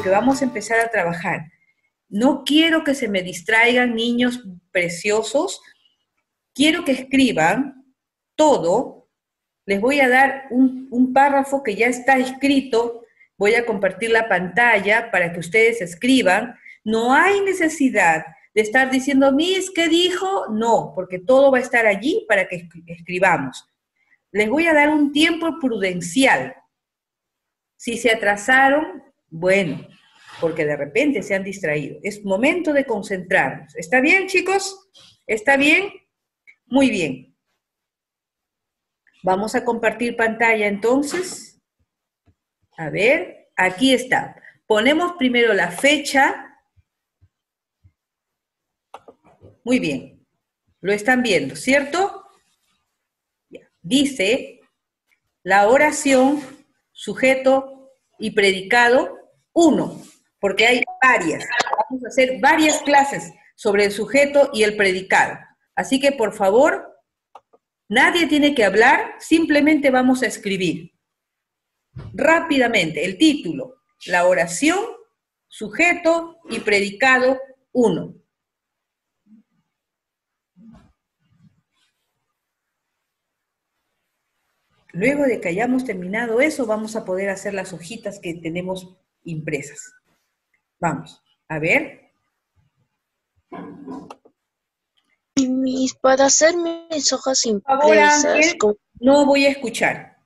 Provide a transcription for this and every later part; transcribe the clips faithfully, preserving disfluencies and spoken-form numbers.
porque vamos a empezar a trabajar. No quiero que se me distraigan, niños preciosos. Quiero que escriban todo. Les voy a dar un, un párrafo que ya está escrito. Voy a compartir la pantalla para que ustedes escriban. No hay necesidad de estar diciendo, Miss, ¿qué dijo? No, porque todo va a estar allí para que escribamos. Les voy a dar un tiempo prudencial. Si se atrasaron, bueno, porque de repente se han distraído. Es momento de concentrarnos. ¿Está bien, chicos? ¿Está bien? Muy bien. Vamos a compartir pantalla entonces. A ver, aquí está. Ponemos primero la fecha. Muy bien. Lo están viendo, ¿cierto? Dice la oración, sujeto y predicado, uno, porque hay varias. Vamos a hacer varias clases sobre el sujeto y el predicado. Así que, por favor, nadie tiene que hablar, simplemente vamos a escribir. Rápidamente, el título, la oración, sujeto y predicado, uno. Luego de que hayamos terminado eso, vamos a poder hacer las hojitas que tenemos impresas. Vamos, a ver. Mis, para hacer mis hojas Por favor, impresas, Ángel, ¿cómo? no voy a escuchar.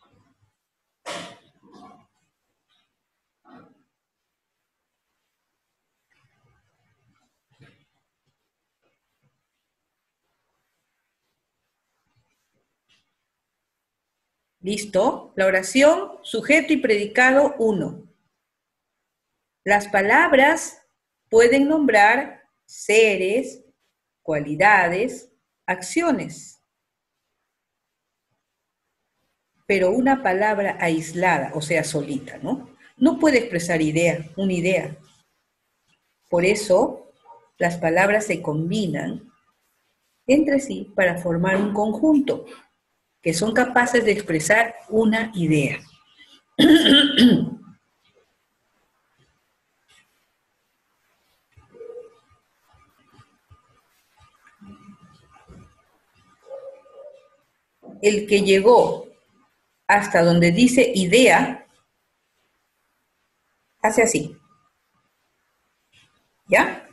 ¿Listo? La oración, sujeto y predicado, uno. Las palabras pueden nombrar seres, cualidades, acciones. Pero una palabra aislada, o sea, solita, ¿no? No puede expresar idea, una idea. Por eso, las palabras se combinan entre sí para formar un conjunto, que son capaces de expresar una idea. El que llegó hasta donde dice idea, hace así. ¿Ya?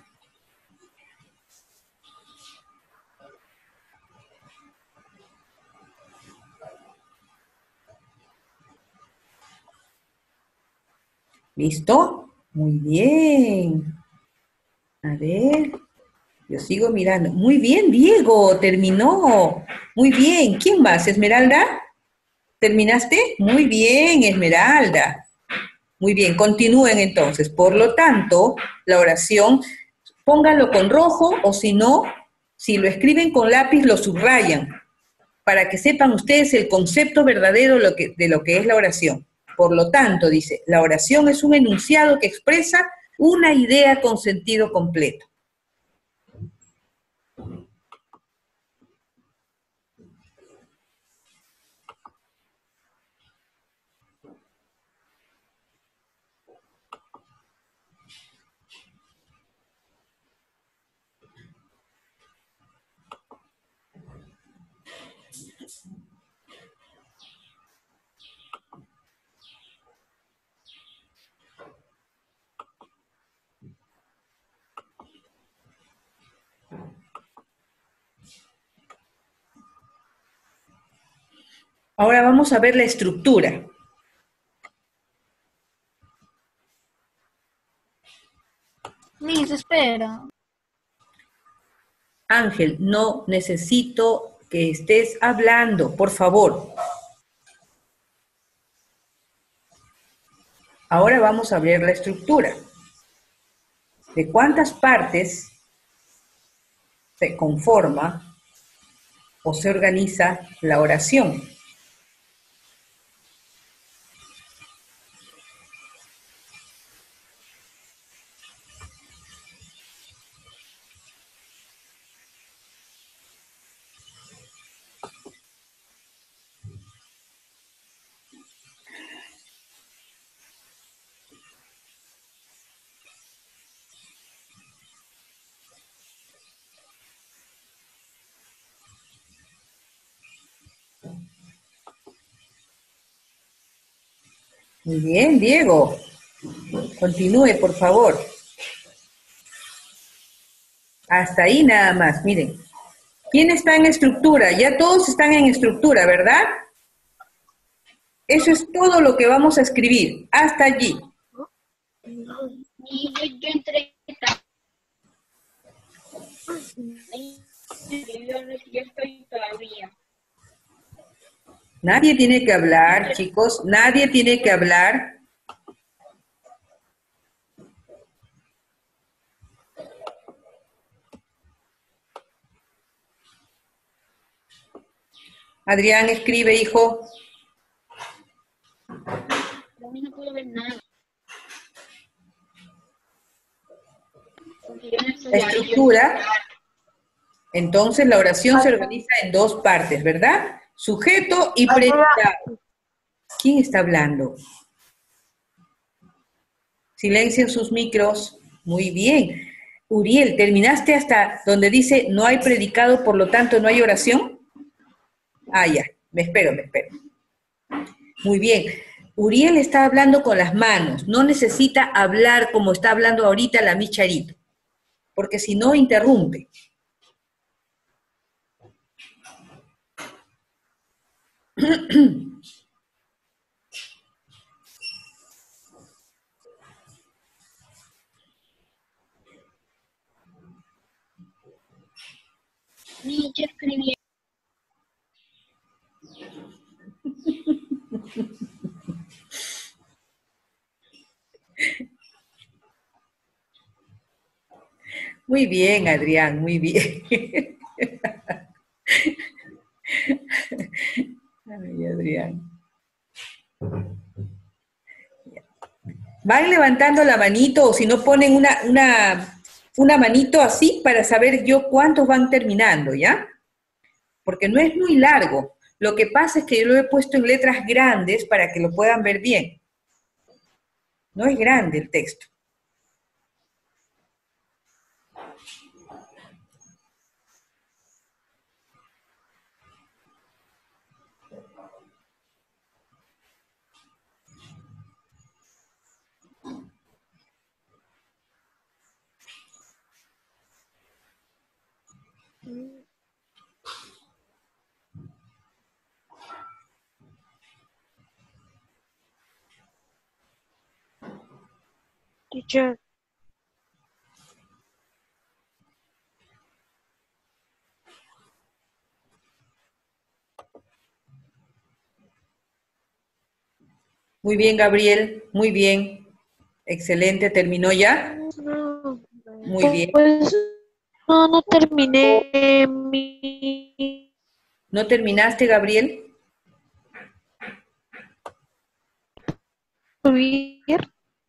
¿Listo? Muy bien. A ver, yo sigo mirando. Muy bien, Diego, terminó. Muy bien. ¿Quién más? ¿Esmeralda? ¿Terminaste? Muy bien, Esmeralda. Muy bien, continúen entonces. Por lo tanto, la oración, pónganlo con rojo o si no, si lo escriben con lápiz, lo subrayan para que sepan ustedes el concepto verdadero de lo que, de lo que es la oración. Por lo tanto, dice, la oración es un enunciado que expresa una idea con sentido completo. Ahora vamos a ver la estructura. Miss, espera. Ángel, no necesito que estés hablando, por favor. Ahora vamos a ver la estructura. ¿De cuántas partes se conforma o se organiza la oración? Muy bien, Diego. Continúe, por favor. Hasta ahí nada más, miren. ¿Quién está en estructura? Ya todos están en estructura, ¿verdad? Eso es todo lo que vamos a escribir. Hasta allí. Y yo, yo entré. Yo, yo estoy todavía. Nadie tiene que hablar, chicos. Nadie tiene que hablar. Adrián, escribe, hijo. A mí no puedo ver nada. Porque yo no estoy ahí, yo Estructura. estoy- Entonces la oración se organiza en dos partes, ¿verdad? Sujeto y predicado. ¿Quién está hablando? Silencien sus micros. Muy bien. Uriel, ¿terminaste hasta donde dice no hay predicado, por lo tanto no hay oración? Ah, ya. Me espero, me espero. Muy bien. Uriel está hablando con las manos. No necesita hablar como está hablando ahorita la Micharito, porque si no interrumpe. Ni yo escribí. Muy bien, Adrián, muy bien. Ay, Adrián. Van levantando la manito o si no ponen una, una, una manito así para saber yo cuántos van terminando, ¿ya? Porque no es muy largo. Lo que pasa es que yo lo he puesto en letras grandes para que lo puedan ver bien. No es grande el texto. Teacher. Muy bien, Gabriel, muy bien. Excelente, ¿terminó ya? No, Muy bien. pues no, no terminé mi... ¿No terminaste, Gabriel? escribir.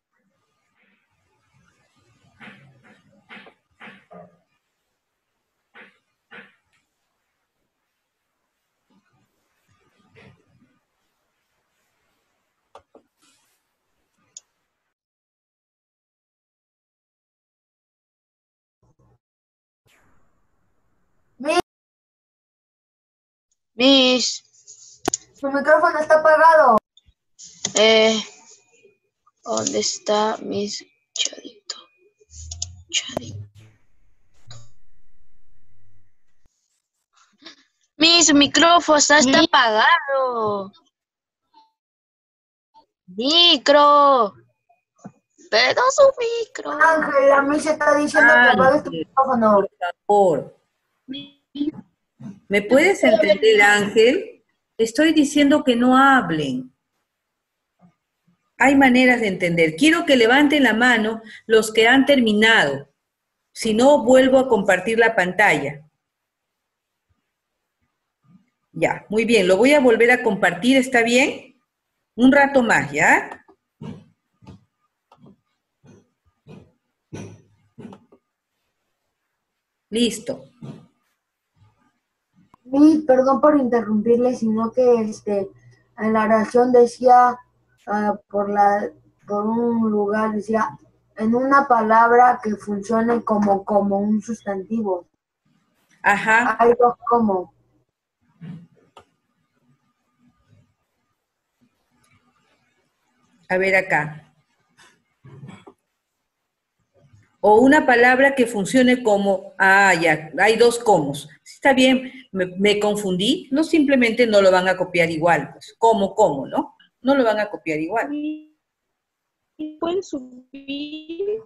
Mis, Su micrófono está apagado. eh, ¿dónde está mis chadito? Chadito. Mis micrófono está, está apagado. Micro. Pero su micro. Ángel, a mí se está diciendo que apagues tu Ángel, micrófono. por favor. ¿Me puedes entender, Ángel? Estoy diciendo que no hablen. Hay maneras de entender. Quiero que levanten la mano los que han terminado. Si no, vuelvo a compartir la pantalla. Ya, muy bien. Lo voy a volver a compartir, ¿está bien? Un rato más, ¿ya? Listo. Mi, perdón por interrumpirle, sino que este en la oración decía ah, por la por un lugar decía en una palabra que funcione como como un sustantivo. Ajá. Hay dos como. A ver acá. O una palabra que funcione como, ah, ya, hay dos comos. Está bien, me, me confundí, no simplemente no lo van a copiar igual, pues, como, como, ¿no? No lo van a copiar igual. Y y pueden subir.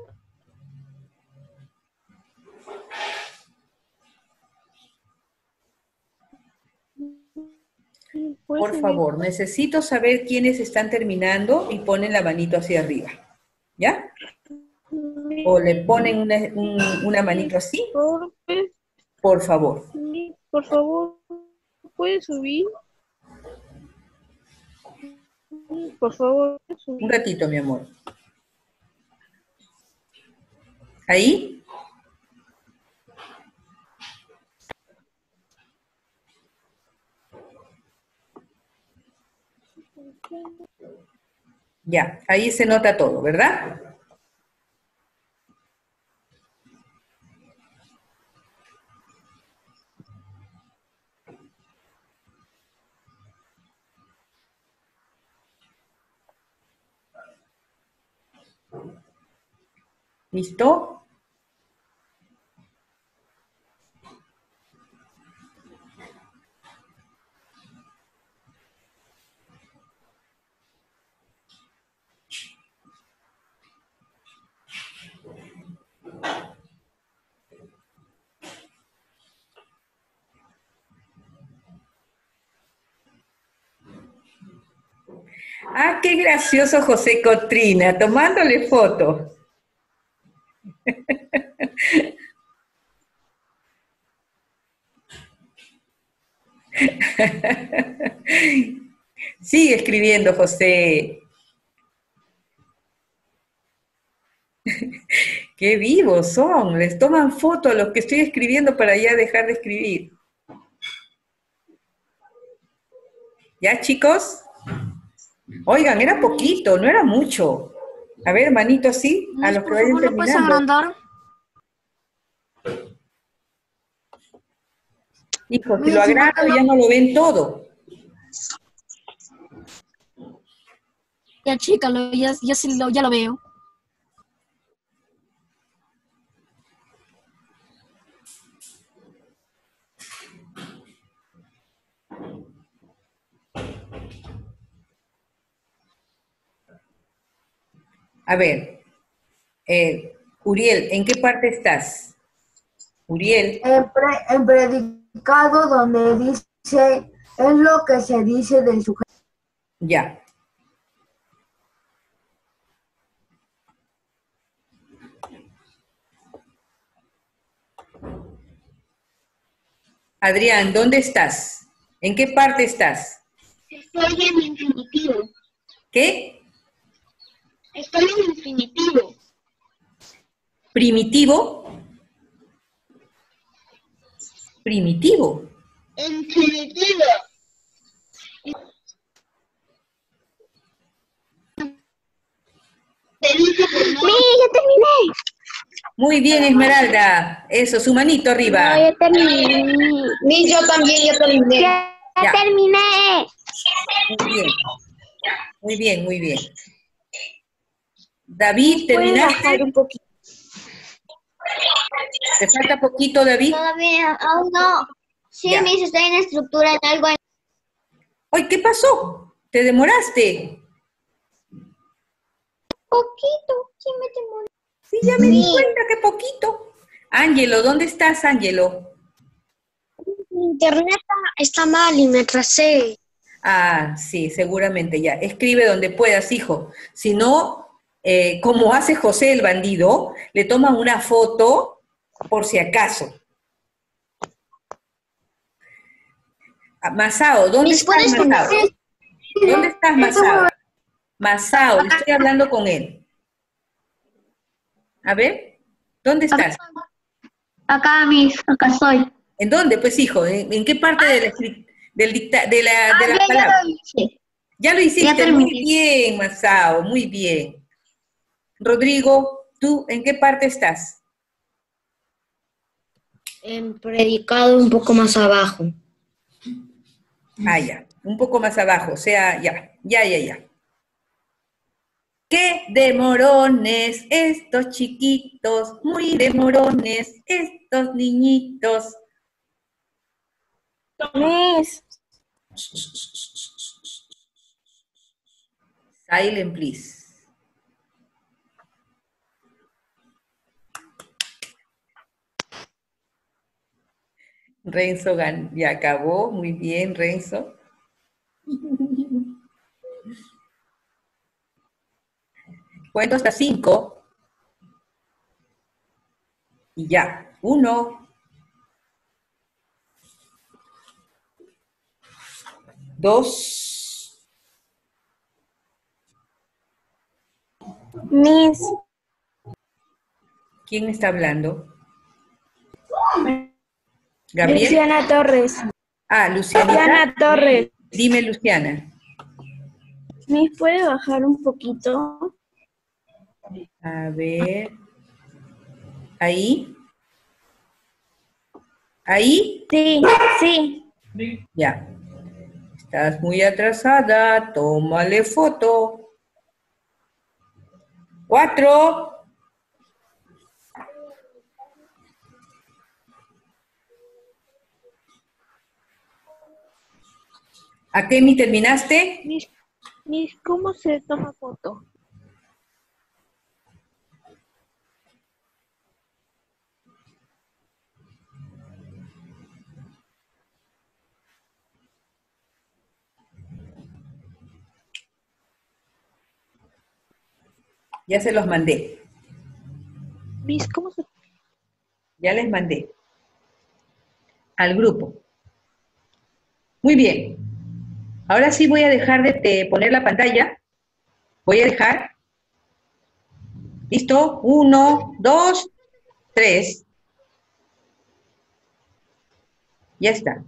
Pueden Por subir. favor, necesito saber quiénes están terminando y ponen la manito hacia arriba, ¿ya? O le ponen una, un- una manito así, Por, por favor. por favor, pueden subir. Por favor, pueden Un subir. ratito, mi amor. ¿Ahí? Ya, ahí se nota todo, ¿verdad? ¿Listo? Ah, qué gracioso José Cotrina, tomándole foto. Sigue escribiendo, José. Qué vivos son, les toman foto a los que estoy escribiendo para ya dejar de escribir. ¿Ya, chicos? Oigan, era poquito, no era mucho. A ver, manito, así, a Miss, los que por vayan favor, ¿lo puedes terminando. agrandar? Hijo, si Miss, lo ¿y por agrando qué no? ya no lo ven todo. Ya, chica, lo- ya, ya, sí lo, ya lo veo. A ver, eh, Uriel, ¿en qué parte estás? Uriel, En, pre- en predicado donde dice, es lo que se dice del sujeto. ya. Adrián, ¿dónde estás? ¿En qué parte estás? Estoy en infinitivo. ¿Qué? Estoy en infinitivo. ¿Primitivo? Primitivo. Infinitivo. Te dije primero. ya terminé! Muy bien, Esmeralda. Eso, su manito arriba. No, ya terminé. Ni yo también, yo terminé. Ya, Ya. terminé. Muy bien. Muy bien, muy bien. David, ¿Puedes bajar ¿terminaste? un poquito? ¿Te falta poquito, David? Todavía, aún no. Sí, Ya. Miss, estoy en estructura en algo. Oye, ¿qué pasó? ¿Te demoraste? Poquito, sí me demoré. Sí, ya me di cuenta que poquito. Ángelo, ¿dónde estás, Ángelo? Internet está mal y me atrasé. Ah, sí, seguramente ya. Escribe donde puedas, hijo. Si no, eh, como hace José el bandido, le toma una foto por si acaso. Ah, Masao, ¿dónde Miss, estás, ¿puedes Masao? poner? ¿Dónde estás, Masao? Masao, estoy hablando con él. A ver, ¿dónde estás? Acá, Miss, acá estoy. ¿En dónde, pues, hijo? ¿En, en qué parte de la, escri- del dicta- de la, de la Ah, ya, ya palabra? lo hice. Ya lo hiciste, terminé. muy bien, Masao, muy bien. Rodrigo, ¿tú en qué parte estás? En predicado un poco más abajo. Ah, ya, un poco más abajo, o sea, ya, ya, ya, ya. ¡Qué demorones estos chiquitos! Muy demorones estos niñitos. Miss, Silent, please. Renzo gan- ya acabó. Muy bien, Renzo. Cuento hasta cinco. Y ya. Uno. Dos. Miss, ¿Quién está hablando? ¿Gabriel? Luciana Torres. Ah, Lucianita. Luciana Torres. Dime, Luciana. Miss, ¿puede bajar un poquito? A ver. ¿Ahí? ¿Ahí? Sí, sí. Ya. Estás muy atrasada. Tómale foto. Cuatro. ¿A qué mi terminaste? Miss, Miss, ¿cómo se toma foto? Ya se los mandé. Miss, ¿cómo se Ya les mandé. Al grupo. Muy bien. Ahora sí voy a dejar de, de poner la pantalla. Voy a dejar. ¿Listo? Uno, dos, tres. Ya está.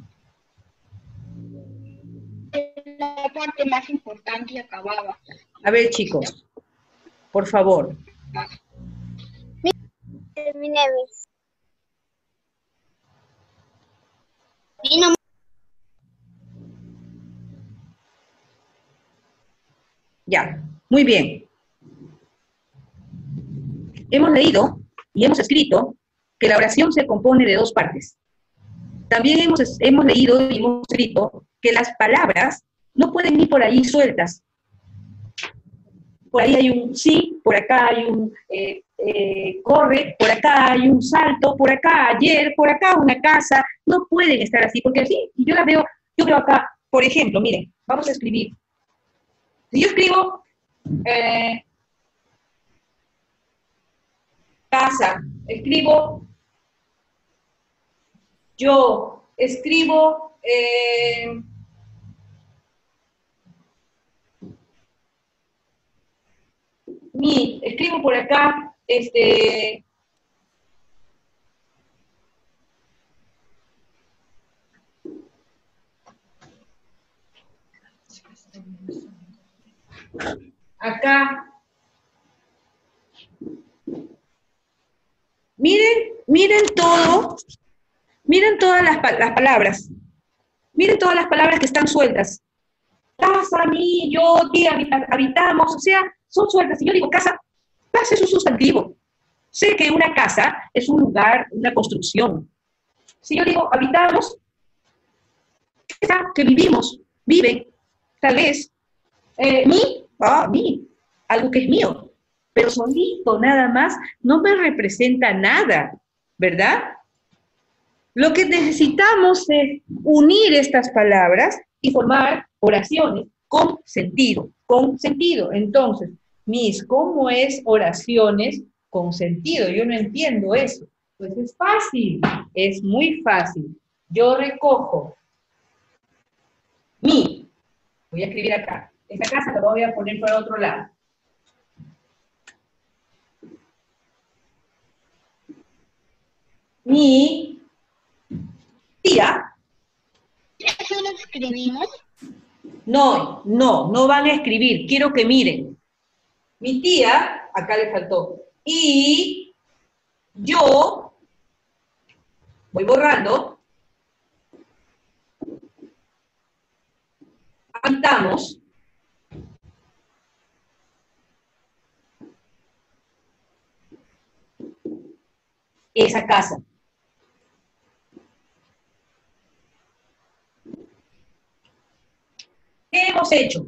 La parte más importante acababa. A ver, chicos. Por favor. Terminé, Miss. Y no. Ya. Muy bien. Hemos leído y hemos escrito que la oración se compone de dos partes. También hemos, hemos leído y hemos escrito que las palabras no pueden ir por ahí sueltas. Por ahí hay un sí, por acá hay un eh, eh, corre, por acá hay un salto, por acá ayer, por acá una casa. No pueden estar así, porque así, y yo la veo, yo veo acá, por ejemplo, miren, vamos a escribir. Si yo escribo eh, casa, escribo yo, escribo eh, mi, escribo por acá, este, acá. Miren, miren todo, miren todas las, las palabras, miren todas las palabras que están sueltas. Casa, mi, yo, ti, habitamos, o sea, son sueltas. Si yo digo casa, casa es un sustantivo. Sé que una casa es un lugar, una construcción. Si yo digo habitamos, que vivimos, viven, tal vez, eh, mi, ah, mi, algo que es mío, pero solito nada más no me representa nada, ¿verdad? Lo que necesitamos es unir estas palabras y formar oraciones con sentido, con sentido. Entonces, Miss, ¿cómo es oraciones con sentido? Yo no entiendo eso. Pues es fácil, es muy fácil. Yo recojo mi, voy a escribir acá. Esta casa la voy a poner por otro lado. Mi tía. ¿Eso lo escribimos? No, no, no van a escribir. Quiero que miren. Mi tía, acá le faltó. Y yo, voy borrando. Habitamos. esa casa? ¿Qué hemos hecho?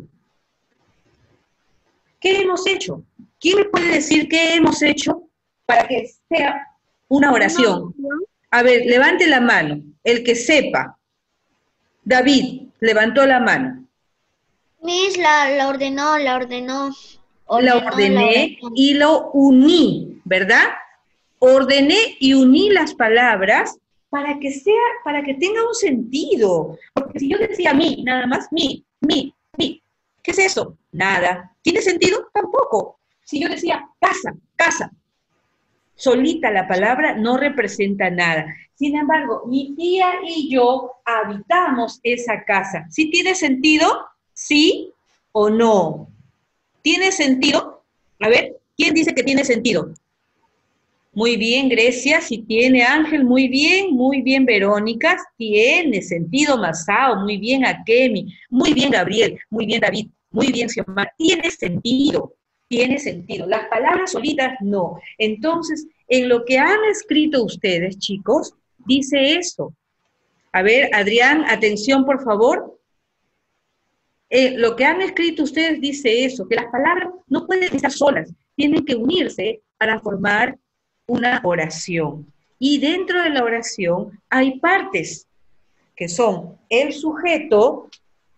¿Qué hemos hecho? ¿Quién me puede decir qué hemos hecho para que sea una oración? A ver, levante la mano, el que sepa. David, levantó la mano. Miss la, la ordenó, la ordenó. La Ordenó, ordené ordenó. y lo uní, ¿verdad? Ordené y uní las palabras para que sea, para que tenga un sentido. Porque si yo decía mi, nada más mi, mi, mi, ¿qué es eso? Nada. ¿Tiene sentido? Tampoco. Si yo decía casa, casa, solita la palabra no representa nada. Sin embargo, mi tía y yo habitamos esa casa. ¿Sí tiene sentido? ¿Sí o no? ¿Tiene sentido? A ver, ¿quién dice que tiene sentido? Muy bien, Grecia, si tiene Ángel, muy bien, muy bien, Verónica, tiene sentido, Masao, muy bien, Akemi, muy bien, Gabriel, muy bien, David, muy bien, Xiomara, tiene sentido, tiene sentido. Las palabras solitas, no. Entonces, en lo que han escrito ustedes, chicos, dice eso. A ver, Adrián, atención, por favor. Eh, lo que han escrito ustedes dice eso, que las palabras no pueden estar solas, tienen que unirse para formar una oración. Y dentro de la oración hay partes, que son el sujeto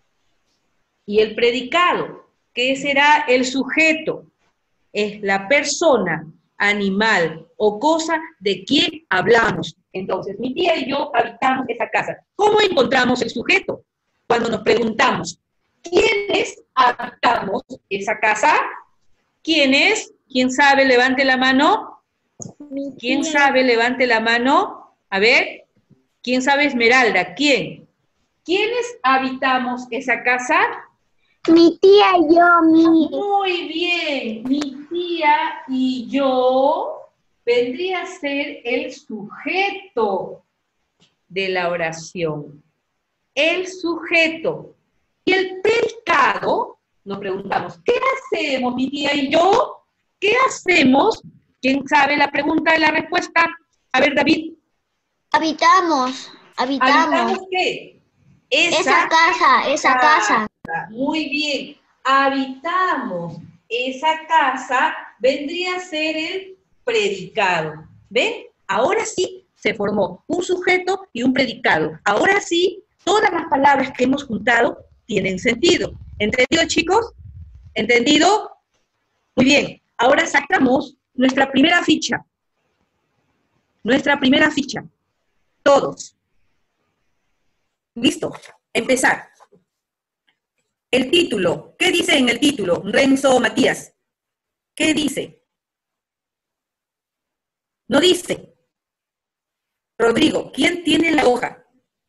y el predicado. ¿Qué será el sujeto? Es la persona, animal o cosa de quien hablamos. Entonces, mi tía y yo habitamos esa casa. ¿Cómo encontramos el sujeto? Cuando nos preguntamos, ¿quiénes habitamos esa casa? ¿Quiénes? ¿Quién sabe? Levante la mano. ¿Quién sabe? Levante la mano. A ver, ¿quién sabe, Esmeralda? ¿Quién? ¿Quiénes habitamos esa casa? Mi tía y yo, mi. Muy bien, mi tía y yo vendría a ser el sujeto de la oración. El sujeto. Y el predicado, nos preguntamos, ¿qué hacemos, mi tía y yo? ¿Qué hacemos? ¿Quién sabe la pregunta y la respuesta? A ver, David. Habitamos, habitamos. ¿Habitamos qué? Esa, esa casa, esa casa. Muy bien. Habitamos esa casa, vendría a ser el predicado. ¿Ven? Ahora sí se formó un sujeto y un predicado. Ahora sí, todas las palabras que hemos juntado tienen sentido. ¿Entendido, chicos? ¿Entendido? Muy bien. Ahora sacamos nuestra primera ficha. Nuestra primera ficha. Todos. Listo. Empezar. El título. ¿Qué dice en el título? Renzo Matías. ¿Qué dice? No dice. Rodrigo, ¿quién tiene la hoja?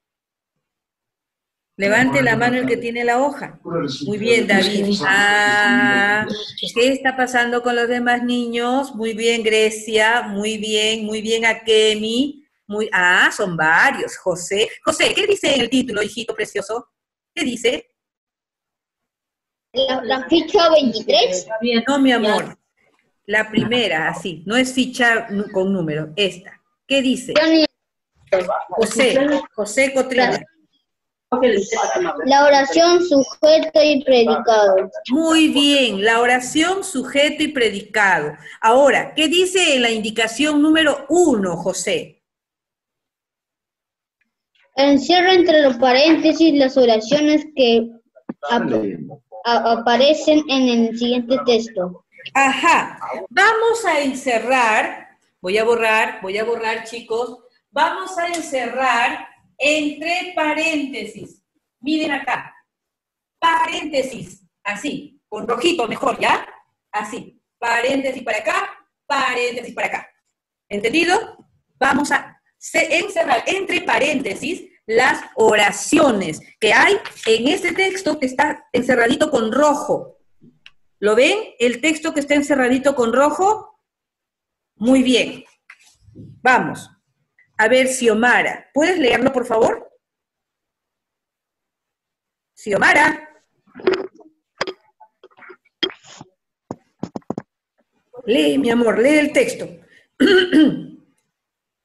Levante la mano el que tiene la hoja. Muy bien, David. Ah, ¿qué está pasando con los demás niños? Muy bien, Grecia. Muy bien, muy bien, Akemi. Muy, ah, son varios. José. José, ¿qué dice en el título, hijito precioso? ¿Qué dice? La, la ficha veintitrés. No, mi amor. La primera, así. No es ficha con número. Esta. ¿Qué dice? José. José Cotrina. La oración, sujeto y predicado. Muy bien, la oración, sujeto y predicado. Ahora, ¿qué dice en la indicación número uno, José? Encierra entre los paréntesis las oraciones que ap a aparecen en el siguiente texto. Ajá, vamos a encerrar, voy a borrar, voy a borrar, chicos, vamos a encerrar entre paréntesis. Miren acá, paréntesis, así, con rojito mejor, ¿ya? Así, paréntesis para acá, paréntesis para acá. ¿Entendido? Vamos a encerrar entre paréntesis las oraciones que hay en este texto que está encerradito con rojo. ¿Lo ven? El texto que está encerradito con rojo. Muy bien. Vamos. A ver, Xiomara, ¿puedes leerlo, por favor? Xiomara. Lee, mi amor, lee el texto.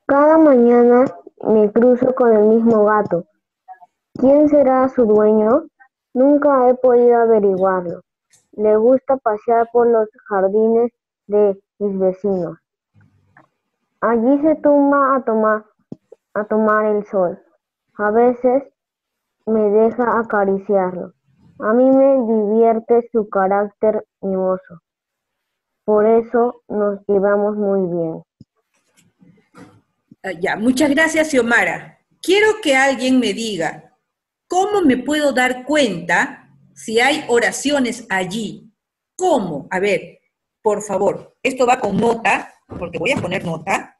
Cada mañana me cruzo con el mismo gato. ¿Quién será su dueño? Nunca he podido averiguarlo. Le gusta pasear por los jardines de mis vecinos. Allí se tumba a tomar, a tomar el sol. A veces me deja acariciarlo. A mí me divierte su carácter mimoso. Por eso nos llevamos muy bien. Ah, ya, muchas gracias, Xiomara. Quiero que alguien me diga, ¿cómo me puedo dar cuenta si hay oraciones allí? ¿Cómo? A ver, por favor, esto va con nota, porque voy a poner nota.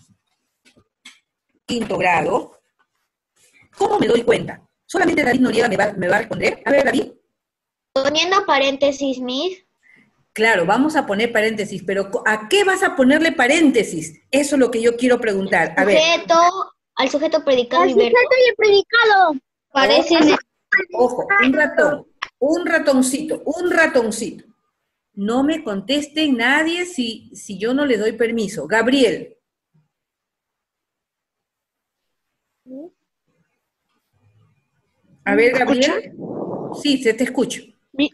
Quinto grado. ¿Cómo me doy cuenta? ¿Solamente David Noriega me va, me va a responder? A ver, David. Poniendo paréntesis, Miss. Claro, vamos a poner paréntesis, pero ¿a qué vas a ponerle paréntesis? Eso es lo que yo quiero preguntar. A ver. Sujeto, al sujeto predicado Al y verbo. sujeto y el predicado. Parecen Ojo, un ratón, un ratoncito, un ratoncito. No me conteste nadie si, si yo no le doy permiso. Gabriel. A ver, Gabriel. Sí, se te escucho. Mi-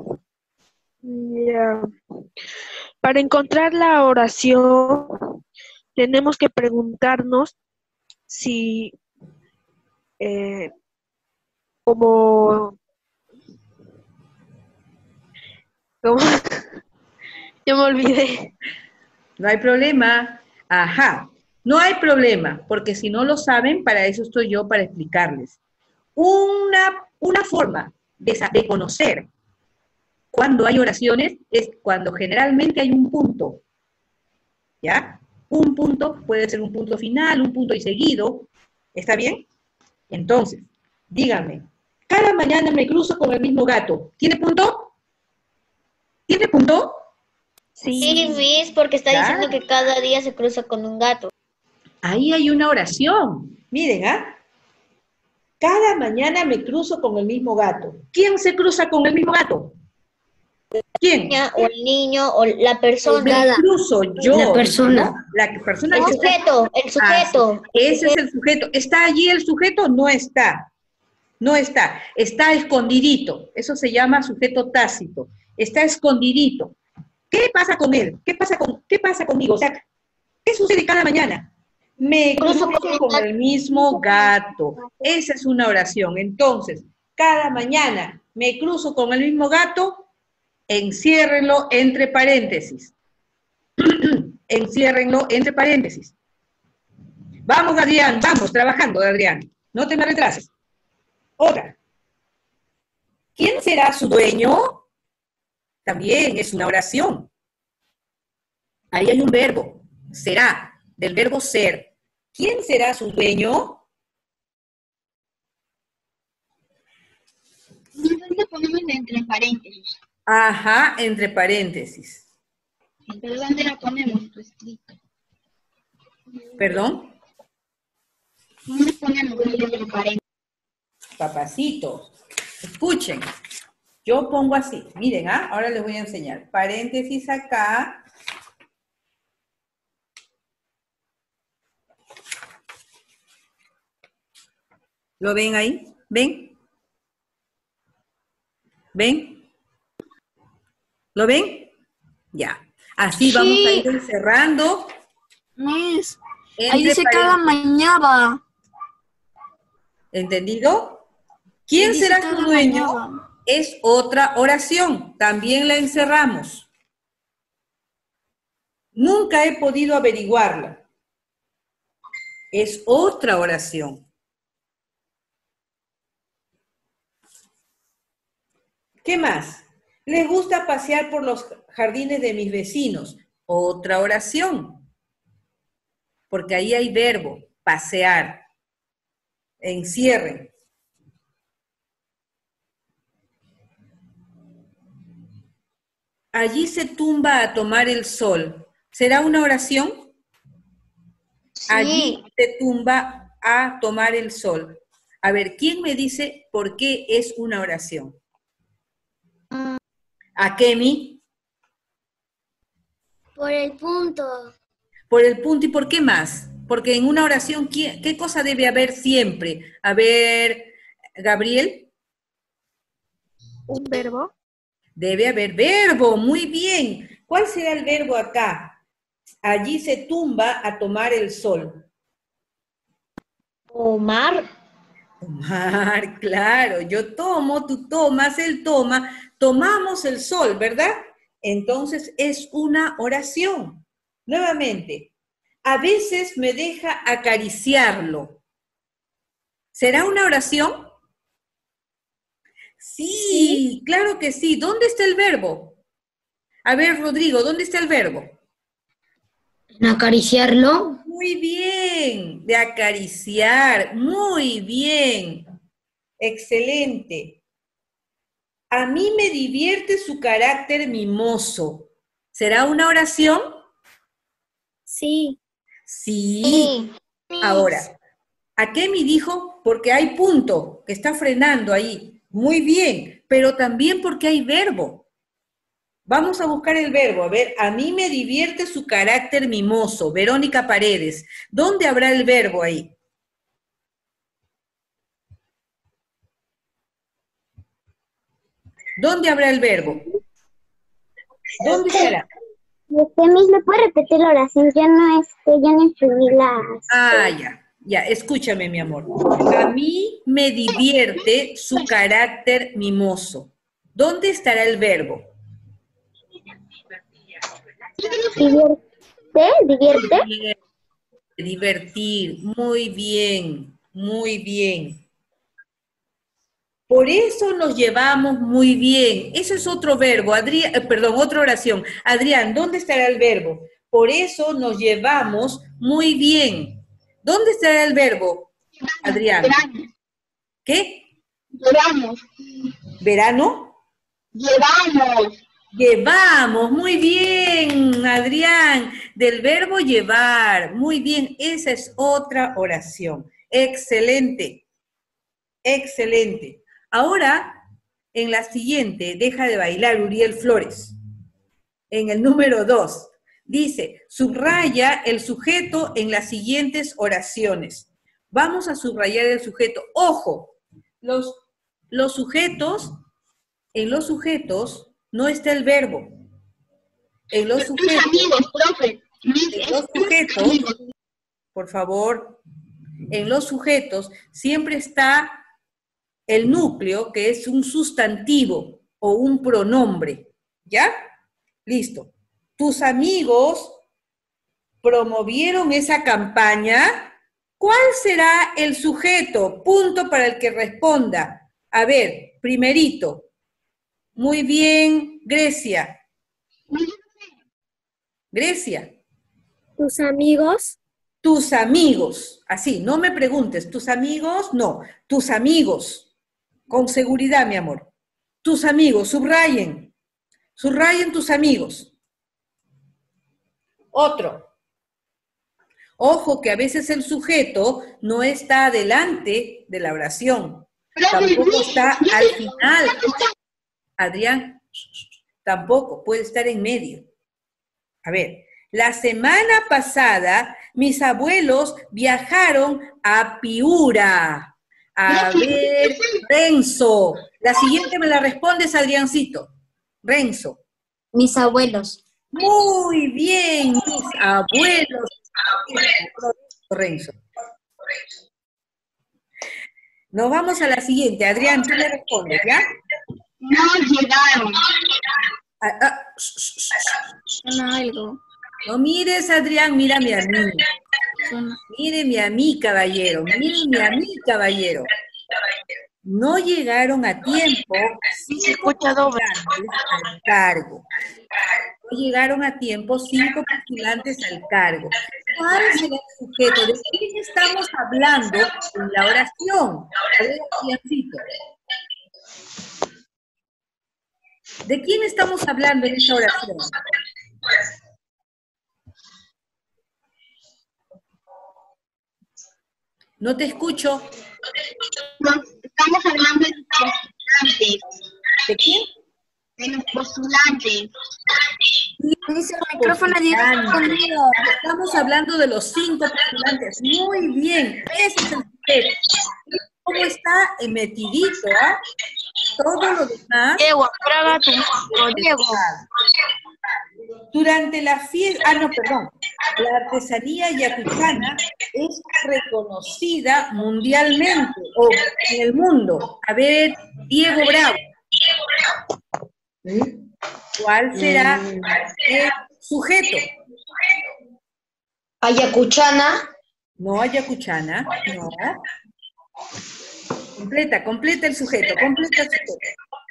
Ya. Para encontrar la oración, tenemos que preguntarnos si, eh, como, como- ya me olvidé. No hay problema. Ajá, no hay problema, porque si no lo saben, para eso estoy yo, para explicarles. Una, una forma de, sa- de conocer cuando hay oraciones es cuando generalmente hay un punto, ¿ya? Un punto puede ser un punto final, un punto y seguido, ¿está bien? Entonces, díganme, cada mañana me cruzo con el mismo gato. ¿Tiene punto? ¿Tiene punto? Sí, Miss, porque está ¿Ya? diciendo que cada día se cruza con un gato. Ahí hay una oración. Miren, ¿ah? Cada mañana me cruzo con el mismo gato. ¿Quién se cruza con el mismo gato? ¿Quién? Niña, o el niño o la persona. Me cruzo yo. La persona. ¿no? La persona El que está- sujeto, el sujeto. Ah, ese es el sujeto. ¿Está allí el sujeto? No está. No está. Está escondidito. Eso se llama sujeto tácito. Está escondidito. ¿Qué pasa con él? ¿Qué pasa con, qué pasa conmigo? O sea, ¿qué sucede cada mañana? Me cruzo con el mismo gato. Esa es una oración. Entonces, cada mañana me cruzo con el mismo gato, enciérrenlo entre paréntesis. Enciérrenlo entre paréntesis. Vamos, Adrián, vamos, trabajando, Adrián. No te me retrases. Otra. ¿Quién será su dueño? También es una oración. Ahí hay un verbo, será, del verbo ser. ¿Quién será su dueño? Nosotros ponemos entre paréntesis. Ajá, entre paréntesis. ¿Pero dónde lo ponemos? Pues, ¿Perdón? ¿dónde ponemos entre paréntesis? Papacito, escuchen. Yo pongo así, miren, ¿ah? Ahora les voy a enseñar. Paréntesis acá. ¿Lo ven ahí? ¿Ven? ¿Ven? ¿Lo ven? Ya. Así vamos a ir encerrando. Miss, ahí Entre dice cada paréntesis. mañana. ¿Entendido? ¿Quién Ahí dice será cada su dueño? mañana. Es otra oración. También la encerramos. Nunca he podido averiguarla. Es otra oración. ¿Qué más? Les gusta pasear por los jardines de mis vecinos. Otra oración. Porque ahí hay verbo, pasear. Encierren. Allí se tumba a tomar el sol. ¿Será una oración? Sí. Allí se tumba a tomar el sol. A ver, ¿quién me dice por qué es una oración? ¿A Kemi? Por el punto. Por el punto y por qué más. Porque en una oración, ¿qué, qué cosa debe haber siempre? A ver, Gabriel. Un verbo. Debe haber verbo, muy bien. ¿Cuál será el verbo acá? Allí se tumba a tomar el sol. Tomar. Tomar, claro. Yo tomo, tú tomas, él toma. Tomamos el sol, ¿verdad? Entonces es una oración. Nuevamente, a veces me deja acariciarlo. ¿Será una oración? Sí, sí, claro que sí. ¿Dónde está el verbo? A ver, Rodrigo, ¿dónde está el verbo? Acariciarlo. Muy bien, de acariciar, muy bien, excelente. A mí me divierte su carácter mimoso. ¿Será una oración? Sí. Sí. Ahora, ¿a qué me dijo? Porque hay punto que está frenando ahí. Muy bien, pero también porque hay verbo. Vamos a buscar el verbo. A ver, a mí me divierte su carácter mimoso. Verónica Paredes. ¿Dónde habrá el verbo ahí? ¿Dónde habrá el verbo? ¿Dónde estará? Usted mismo puede repetir la oración, ya no, este, ya no escribí las... Ah, ya, ya, escúchame, mi amor. A mí me divierte su carácter mimoso. ¿Dónde estará el verbo? ¿Divierte? ¿Divierte? Divertir, muy bien, muy bien. Por eso nos llevamos muy bien. Eso es otro verbo, Adrián, eh, perdón, otra oración. Adrián, ¿dónde estará el verbo? Por eso nos llevamos muy bien. ¿Dónde estará el verbo, Adrián? Verano. ¿Qué? Llevamos. ¿Verano? Llevamos. Llevamos, muy bien, Adrián, del verbo llevar, muy bien, esa es otra oración, excelente, excelente. Ahora, en la siguiente, deja de bailar Uriel Flores, en el número dos, dice, subraya el sujeto en las siguientes oraciones. Vamos a subrayar el sujeto, ojo, los, los sujetos, en los sujetos, no está el verbo. En los sujetos, amigos, profe. en los sujetos, por favor, en los sujetos siempre está el núcleo, que es un sustantivo o un pronombre. ¿Ya? Listo. Tus amigos promovieron esa campaña. ¿Cuál será el sujeto? Punto para el que responda. A ver, primerito. Muy bien, Grecia. Grecia. ¿Tus amigos? Tus amigos. Así, no me preguntes. ¿Tus amigos? No. Tus amigos. Con seguridad, mi amor. Tus amigos. Subrayen. Subrayen tus amigos. Otro. Ojo que a veces el sujeto no está adelante de la oración. Tampoco está al final. Adrián, tampoco, puede estar en medio. A ver, la semana pasada mis abuelos viajaron a Piura. A ver, Renzo. La siguiente me la respondes, Adriancito. Renzo. Mis abuelos. Muy bien, mis abuelos. Renzo. Nos vamos a la siguiente. Adrián, tú le respondes, ¿ya? No llegaron. Ah, ah, sh, sh, sh. Suena algo. No mires, Adrián, mírame a mí. Suena. Míreme a mí, caballero. Míreme a mí, caballero. No llegaron a tiempo. Se escucha doble. Al cargo. No llegaron a tiempo cinco postulantes al cargo. ¿Cuál será el sujeto? ¿De quién estamos hablando en la oración? A ver, Adriancito. ¿De quién estamos hablando en esta oración? No te escucho. No, estamos hablando de los postulantes. ¿De quién? De los postulantes. Dice el micrófono Postulantes. Estamos hablando de los cinco postulantes. Muy bien, ese es el sujeto. ¿Cómo está metidito, ah? Todo lo demás. Diego, apaga tu micro, Diego. Durante la fiesta, ah, no, perdón, la artesanía yacuchana es reconocida mundialmente, o en el mundo. A ver, Diego Bravo. ¿Cuál será el sujeto? Ayacuchana. No ayacuchana, no. Completa, completa el sujeto, completa el sujeto.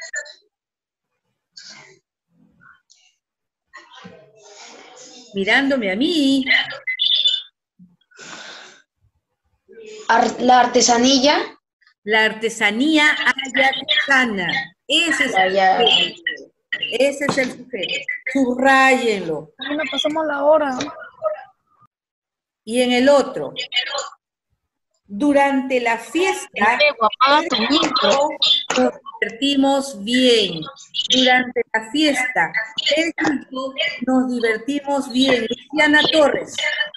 Mirándome a mí. Ar- la artesanía. La artesanía ayacuchana. Ese es el Ya, ya. sujeto. Ese es el sujeto. Subrayenlo. Bueno, pasamos la hora. Y en el otro. Durante la fiesta Diego, apaga tu micro. nos divertimos bien. Durante la fiesta el grupo nos divertimos bien. Luciana Torres.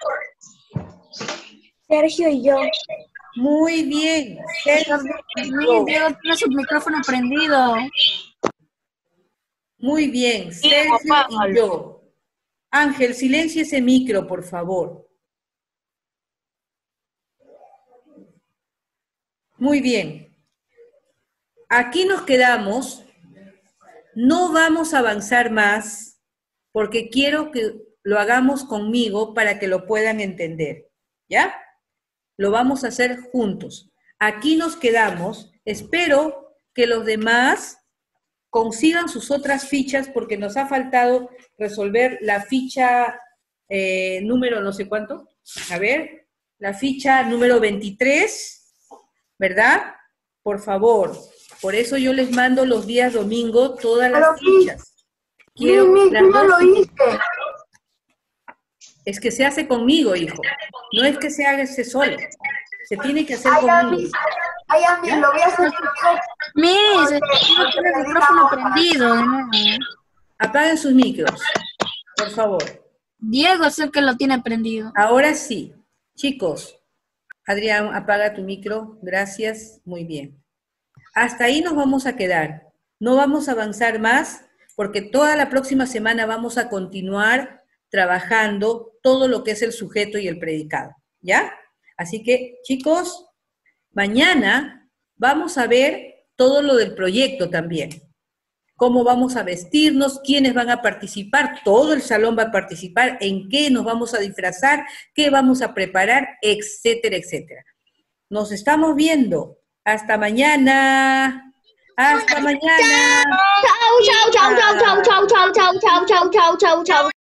Sergio y yo. Muy bien. Sergio y yo. Diego tiene su micrófono prendido. Muy bien. Diego, Sergio y apágalo. yo. Ángel, silencia ese micro, por favor. Muy bien. Aquí nos quedamos. No vamos a avanzar más porque quiero que lo hagamos conmigo para que lo puedan entender. ¿Ya? Lo vamos a hacer juntos. Aquí nos quedamos. Espero que los demás consigan sus otras fichas porque nos ha faltado resolver la ficha eh, número no sé cuánto. A ver, la ficha número veintitrés, ¿verdad? Por favor. Por eso yo les mando los días domingo todas las Pero, fichas. Quiero Mi, mi, las yo no dos lo fichas. hice. Es que se hace conmigo, hijo. No es que se haga ese solo. Se tiene que hacer Ay, a conmigo. mí, ay, a mí, lo voy a hacer conmigo. Miss, Diego tiene el micrófono prendido. de nuevo. Apaguen sus micros, por favor. Diego es el que lo tiene prendido. Ahora sí. Chicos, Adrián, apaga tu micro. Gracias. Muy bien. Hasta ahí nos vamos a quedar. No vamos a avanzar más porque toda la próxima semana vamos a continuar trabajando todo lo que es el sujeto y el predicado. ¿Ya? Así que, chicos, mañana vamos a ver todo lo del proyecto también. Cómo vamos a vestirnos, quiénes van a participar, todo el salón va a participar, en qué nos vamos a disfrazar, qué vamos a preparar, etcétera, etcétera. Nos estamos viendo. Hasta mañana. Hasta mañana. Chao, chao, chao, chao, chao, chao, chao, chao, chao, chao, chao, chao.